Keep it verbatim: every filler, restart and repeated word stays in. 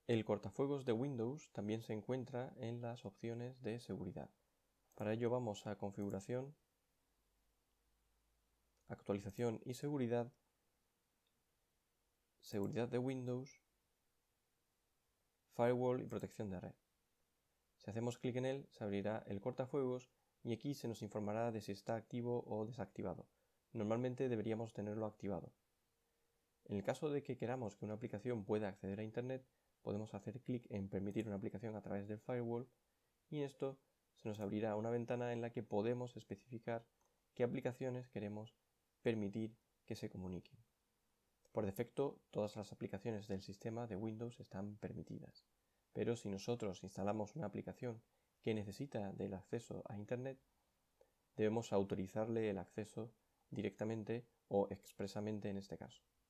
El cortafuegos de Windows también se encuentra en las opciones de seguridad. Para ello vamos a Configuración, Actualización y Seguridad, Seguridad de Windows, Firewall y Protección de red. Si hacemos clic en él, se abrirá el cortafuegos y aquí se nos informará de si está activo o desactivado. Normalmente deberíamos tenerlo activado. En el caso de que queramos que una aplicación pueda acceder a Internet, podemos hacer clic en Permitir una aplicación a través del firewall y esto se nos abrirá una ventana en la que podemos especificar qué aplicaciones queremos permitir que se comuniquen. Por defecto, todas las aplicaciones del sistema de Windows están permitidas, pero si nosotros instalamos una aplicación que necesita del acceso a Internet, debemos autorizarle el acceso directamente o expresamente en este caso.